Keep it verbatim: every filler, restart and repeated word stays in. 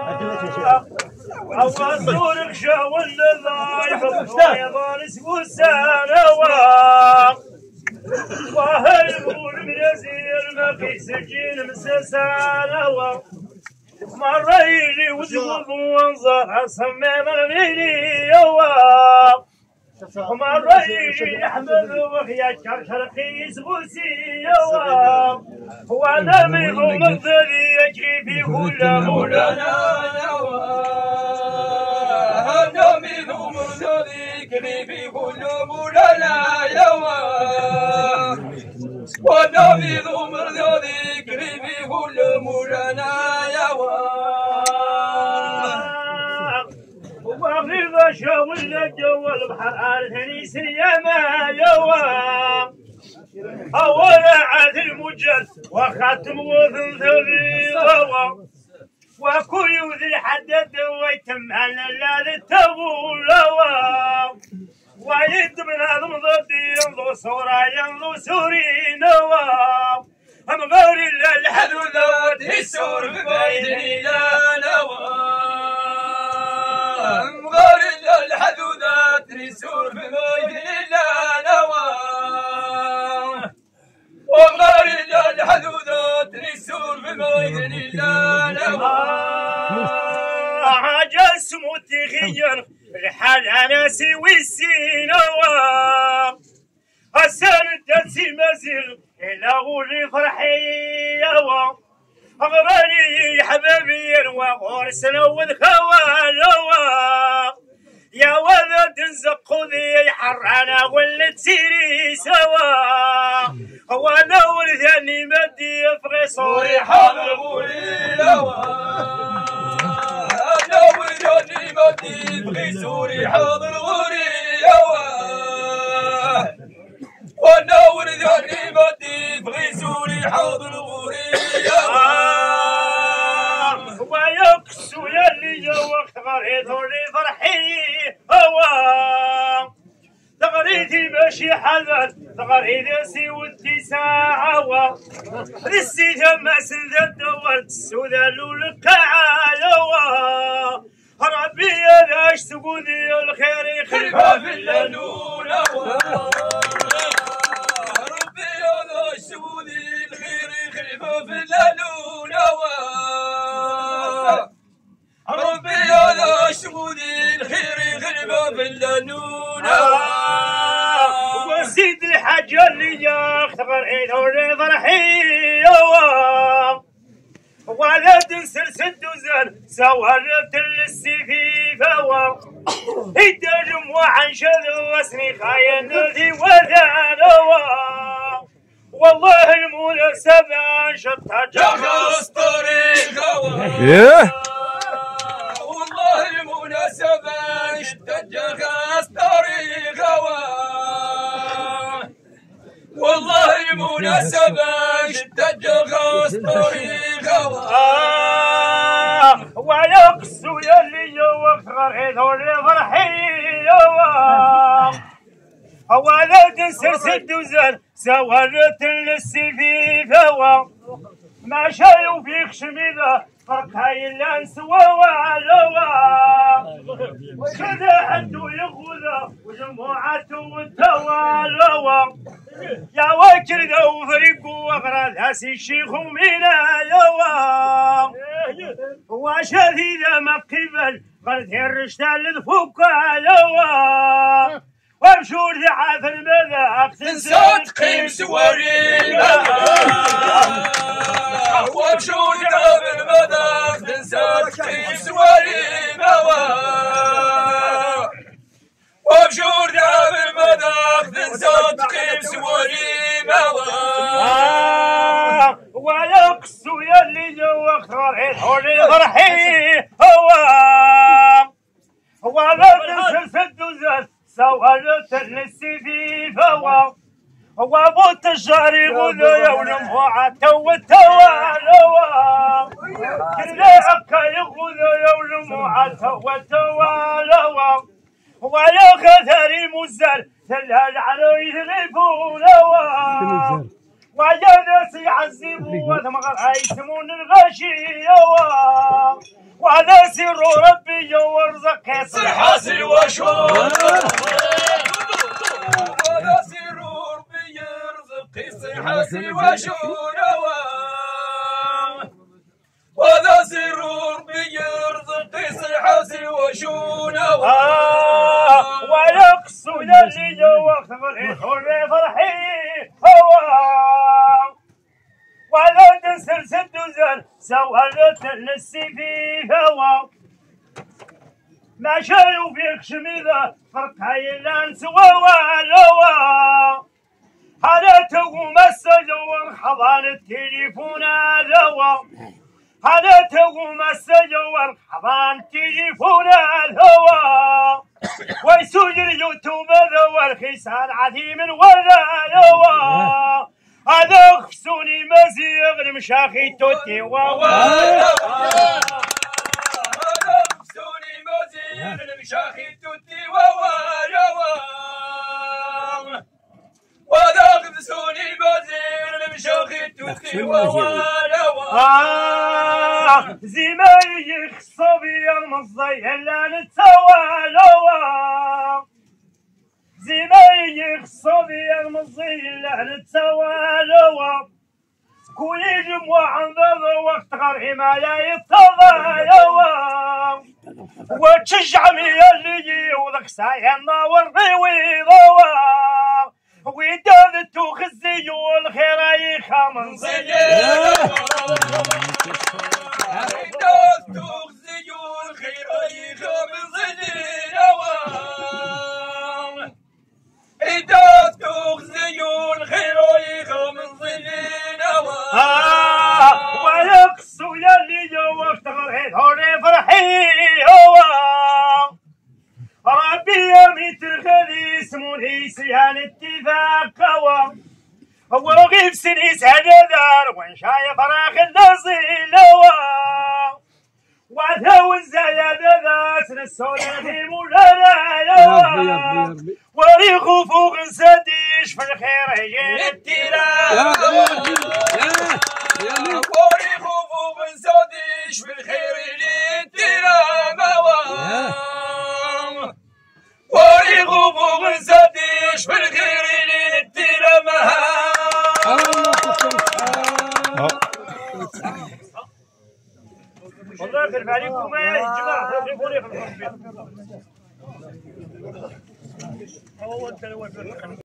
أوصورك شو النظايف ويضان اسمه السنوى وهل يقول من يزير ما في سجين مسسنوى مرة يجي وجوب وانظر صمم الميني يوا مرة يجي يحمد وهي شرشر قيس بوسيوا وانا من الذي يجري في كل مولانا انا من الذي يجري في كل مولانا يوا وانا من الذي يجري في كل مولانا يوا وغيظ شاول الجو البحر عارفني سيما يوا أولا عاد المجد وخاتم وثلث الرضا وكل يوذي حدد ويتم على الليل التبولوا ويدب الهضم ضدي ينظر صورة ينظر سوري نوا أم غير الحدود يسور ببيتني لا نوا غير الحدودات يسور ببيتني لا نوا وغير الحدودات يسور ببيتني لا نوا عجز متغير الحال أنا سوي السينوا السند تنسي مزيغ إلى غوري فرحي يوا أغراني حبابي وغرسنا والخوالوا يا ولد زقودي حرانا ولا تسيري سوا وانا ولداني مدي في صوري حاضر غوري لوا انا ولداني مدي في صوري حاضر غوري لوا وانا ولداني مدي في صوري حاضر غوري لوا ويكسو يلي جوك غريت ولي فرحي هوا تغريتي ماشي حذر تغريتي سي ودي ساعة رسي جمع سند الدور السودان والقاعة ربي يداش تقولي الخير خلفها في الليلون ربي يداش تقولي الخير خلفها في الليلون ربي يداش تقولي الخير خلفها في الليلون وزيد الحاجة اللي جاك تغريد ولي فرحي ولا تنسى السدوزان سوالت السفيفة يدرم وعنشد واسني خاين ذي وذانوا والله المناسبة شطها جغص طريقه والله المناسبة شطها جغص طريقه والله المناسبة شطها جغص طريقه ويقصو يلي جوك غريد ولي فرحي ولا تنسى السدوزان سوالت السفيفة ما شايو فيك شميدة فرقهاي اللانس ووالوا كذا حدو يغوذا وجموعته والتوالوا يا واكر ذو فريقو وغراد هاسي الشيخ ومينا يوا وشهيدة ما قبل غرد الرشتال الفوق يوا ومشور ذعاف المذاق تنسى تقيم سواري ومشور ذعاف المذاق تنسى تقيم سواري ومشور ذعاف المذاق تنسى تقيم سواري ويقصو يلي جوك غريد ولي فرحي هو ولا تنسى السدوزان سوالت السفيفة وابو التجار يقولوا يا ولموعة والتوالوا كل عكا يقولوا يا ولموعة والتوالوا ويا خثري مزر تلهل على يثلفونوا ويا ناس يعذبوا وثمغر يسمون الغشي وهذا سر ربي وارزق يصير حاصل وشون وهذا سر ربي يرزق يصير حاصل وشون وهذا سر ربي يرزق يصير حاصل وشون ويقصد اللي جوا خبري حري فرحي هوا ولا تنسر سد وزن سوالت النسي في هوا ما شايو فيك شميذة فرق هاي اللان سوا ولوا هذا تقوم السجور حضان التليفون الهوا هذا تقوم السجور حضان التليفون الهوا ويسجل يوتيوب ذو الخسان عظيم ولا يوا هذا خفسوني مزيغ المشاخي توتي واوا هذا خفسوني مزيغ المشاخي توتي واوا وهذا خفسوني مزيغ المشاخي توتي واوا زمايلي خصوبي المصي الا نتسوى لوا زمايلي خصوبي المصي الا نتسوى لوا كوني جموع عند وقت غير حماية يتضى لوا وتشجعمي اللي وذاك سايا ناور بيضوا ويدادتو خزي والخير يخامن زي ويقصوا يلي جوا اشتغل حيث هوري فرحي هوا ربي يميت الخذي اسموني سيان اتفاق هوا وغيب سنيس هددار وان شايف راخ النصيل هوا وثو الزيادة ذات السوداء في مولانا يوا وريخو فوق سديش في الخير يجي التلاب وريخو فوق سديش في الخير يجي التلاب وريخو فوق سديش في الخير يجي التلاب والله يخلف عليكم يا جماعة خلفوني في الخصبين